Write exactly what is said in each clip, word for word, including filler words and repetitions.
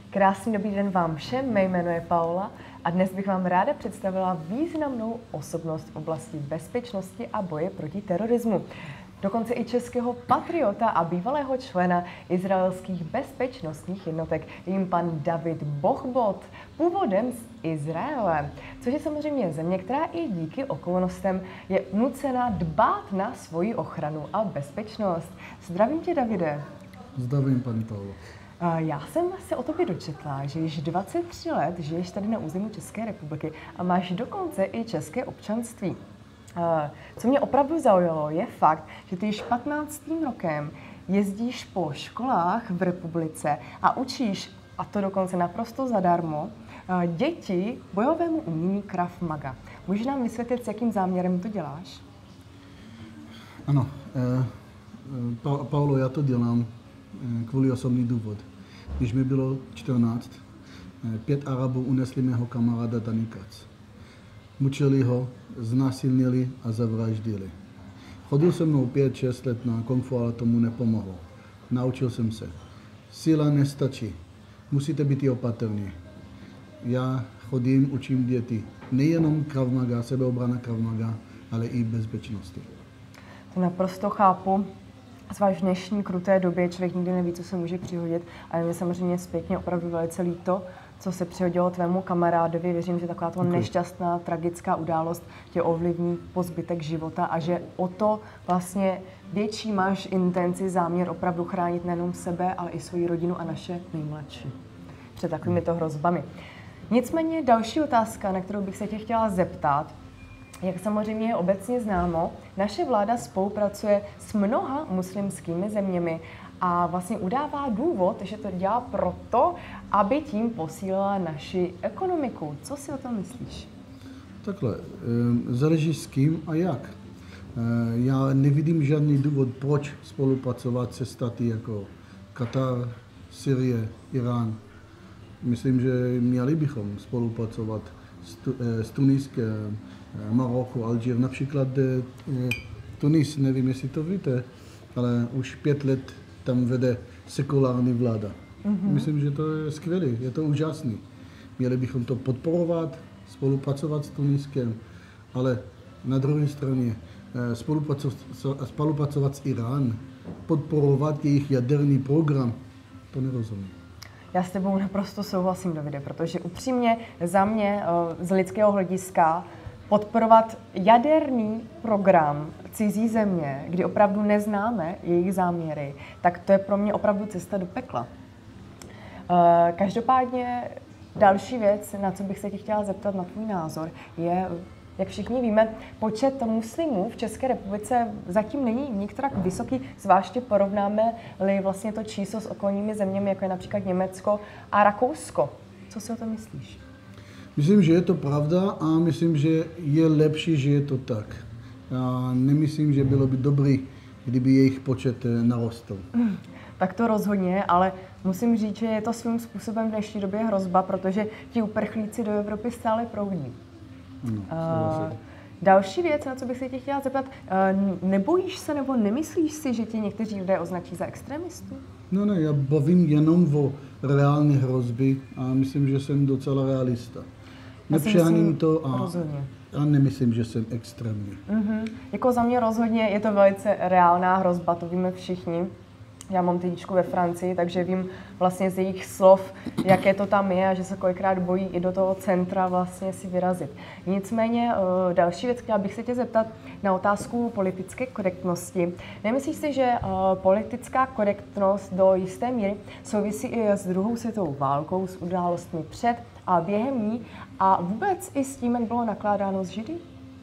Krásný dobrý den vám všem, mé jméno je Paula a dnes bych vám ráda představila významnou osobnost v oblasti bezpečnosti a boje proti terorismu. Dokonce i českého patriota a bývalého člena izraelských bezpečnostních jednotek, jim pan David Bochbot, původem z Izraele, což je samozřejmě země, která i díky okolnostem je nucena dbát na svoji ochranu a bezpečnost. Zdravím tě, Davide. Zdravím, paní Paulo. Já jsem se o tobě dočetla, že již dvacet tři let žiješ tady na území České republiky a máš dokonce i české občanství. Co mě opravdu zaujalo, je fakt, že ty již patnáctým rokem jezdíš po školách v republice a učíš, a to dokonce naprosto zadarmo, děti bojovému umění Krav Maga. Můžeš nám vysvětlit, s jakým záměrem to děláš? Ano, eh, pa- Paulo, já to dělám eh, kvůli osobní důvod. Když mi bylo čtrnáct, eh, pět Arabů unesli mého kamaráda Dani Katz. Mučili ho, znásilnili a zavraždili. Chodil se mnou pět šest let na kung fu, ale tomu nepomohlo. Naučil jsem se. Síla nestačí. Musíte být i opatrní. Já chodím, učím děti. Nejenom Krav Maga, sebeobrana Krav Maga, ale i bezpečnosti. To naprosto chápu. Zvlášť v dnešní kruté době člověk nikdy neví, co se může přihodit. A je mi samozřejmě zpětně opravdu velice líto, co se přihodilo tvému kamarádovi. Věřím, že taková nešťastná, tragická událost tě ovlivní po zbytek života a že o to vlastně větší máš intenci, záměr opravdu chránit nejenom sebe, ale i svoji rodinu a naše nejmladší před takovýmito hrozbami. Nicméně další otázka, na kterou bych se tě chtěla zeptat. Jak samozřejmě je obecně známo, naše vláda spolupracuje s mnoha muslimskými zeměmi a vlastně udává důvod, že to dělá proto, aby tím posílila naši ekonomiku. Co si o tom myslíš? Takhle, záleží s kým a jak. Já nevidím žádný důvod, proč spolupracovat se státy jako Katar, Syrie, Irán. Myslím, že měli bychom spolupracovat s Tuniskem, Maroko, Alžír. Například Tunis, nevím, jestli to víte, ale už pět let tam vede sekulární vláda. Mm-hmm. Myslím, že to je skvělé, je to úžasný. Měli bychom to podporovat, spolupracovat s Tuniskem, ale na druhé straně spolupracovat, spolupracovat s Irán, podporovat jejich jaderný program, to nerozumím. Já s tebou naprosto souhlasím, Davide, protože upřímně za mě z lidského hlediska podporovat jaderný program cizí země, kdy opravdu neznáme jejich záměry, tak to je pro mě opravdu cesta do pekla. Každopádně další věc, na co bych se tě chtěla zeptat na tvůj názor, je, jak všichni víme, počet muslimů v České republice zatím není nikterak vysoký, zvláště porovnáme-li vlastně to číslo s okolními zeměmi, jako je například Německo a Rakousko. Co si o tom myslíš? Myslím, že je to pravda a myslím, že je lepší, že je to tak. Já nemyslím, že bylo by dobrý, kdyby jejich počet narostl. Hmm, tak to rozhodně, ale musím říct, že je to svým způsobem v dnešní době hrozba, protože ti uprchlíci do Evropy stále proudí. No, uh, další věc, na co bych se tě chtěla zeptat, uh, nebojíš se nebo nemyslíš si, že tě někteří lidé označí za extremistu? No ne, já bavím jenom o reálné hrozby a myslím, že jsem docela realista. Nepřeháním to a, a nemyslím, že jsem extrémní. Mm-hmm. Jako za mě rozhodně je to velice reálná hrozba, to víme všichni. Já mám tydičku ve Francii, takže vím vlastně z jejich slov, jaké to tam je a že se kolikrát bojí i do toho centra vlastně si vyrazit. Nicméně další věc, chtěla bych se tě zeptat na otázku politické korektnosti. Nemyslíš si, že politická korektnost do jisté míry souvisí i s druhou světovou válkou, s událostmi před a během ní a vůbec i s tím, jak bylo nakládáno s Židy?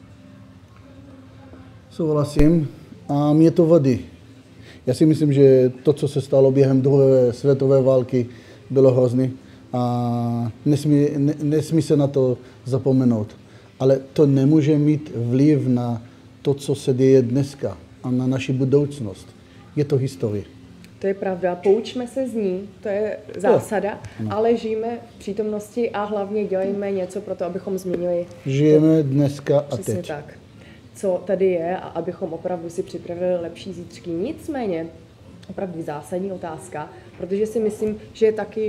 Souhlasím a mě to vadí. Já si myslím, že to, co se stalo během druhé světové války, bylo hrozné a nesmí, ne, nesmí se na to zapomenout. Ale to nemůže mít vliv na to, co se děje dneska a na naši budoucnost. Je to historie. To je pravda, poučme se z ní, to je zásada, no. Ale žijeme v přítomnosti a hlavně dělejme něco pro to, abychom změnili. Žijeme dneska a Přesně teď. tak. Co tady je a abychom opravdu si připravili lepší zítřky. Nicméně, opravdu zásadní otázka, protože si myslím, že je taky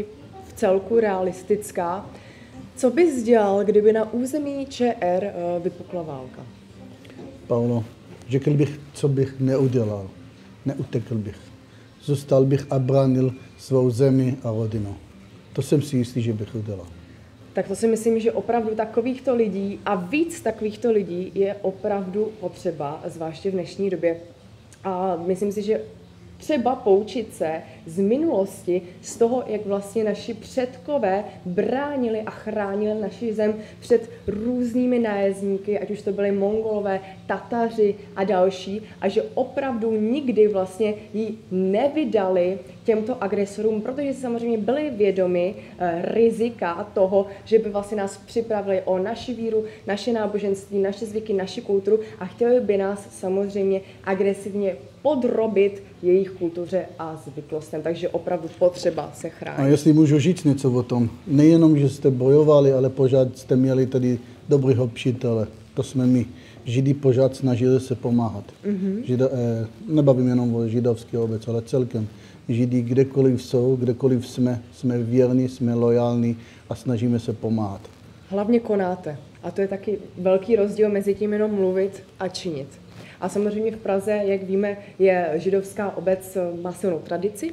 v celku realistická. Co bys dělal, kdyby na území ČR vypukla válka? Paulo, řekl bych, co bych neudělal. Neutekl bych. Zůstal bych a bránil svou zemi a rodinu. To jsem si jistý, že bych udělal. Tak to si myslím, že opravdu takovýchto lidí a víc takovýchto lidí je opravdu potřeba, zvláště v dnešní době. A myslím si, že třeba poučit se z minulosti, z toho, jak vlastně naši předkové bránili a chránili naši zem před různými nájezdníky, ať už to byly Mongolové, Tataři a další, a že opravdu nikdy vlastně ji nevydali těmto agresorům, protože si samozřejmě byli vědomi eh, rizika toho, že by vlastně nás připravili o naši víru, naše náboženství, naše zvyky, naši kulturu a chtěli by nás samozřejmě agresivně podrobit jejich kultuře a zvyklostem. Takže opravdu potřeba se chránit. A jestli můžu říct něco o tom, nejenom, že jste bojovali, ale pořád jste měli tady dobrýho přítele. To jsme my. Židi pořád snažili se pomáhat. Mm-hmm. Žida, eh, nebavím jenom o židovské obec, ale celkem. Židi kdekoliv jsou, kdekoliv jsme, jsme věrní, jsme lojální a snažíme se pomáhat. Hlavně konáte. A to je taky velký rozdíl mezi tím jenom mluvit a činit. A samozřejmě v Praze, jak víme, je židovská obec, má silnou tradici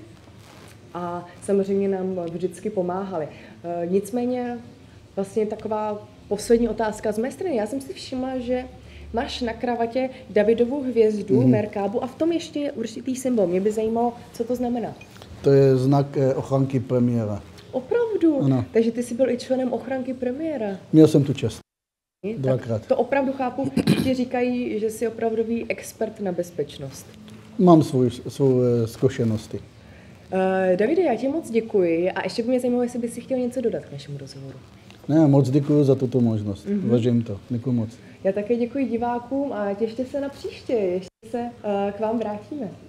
a samozřejmě nám vždycky pomáhali. E, nicméně vlastně taková poslední otázka z mé strany. Já jsem si všimla, že máš na kravatě Davidovu hvězdu, mm. Merkábu a v tom ještě je určitý symbol. Mě by zajímalo, co to znamená. To je znak ochranky premiéra. Opravdu? Ano. Takže ty jsi byl i členem ochranky premiéra. Měl jsem tu čest. Dvakrát. Tak to opravdu chápu, ti říkají, že jsi opravdový expert na bezpečnost. Mám svou, svou zkušenosti. Uh, Davide, já ti moc děkuji a ještě by mě zajímalo, jestli bys si chtěl něco dodat k našemu rozhovoru. Ne, moc děkuji za tuto možnost. Mm-hmm. Vážím to. Děkuji moc. Já také děkuji divákům a těšte se na příště, ještě se uh, k vám vrátíme.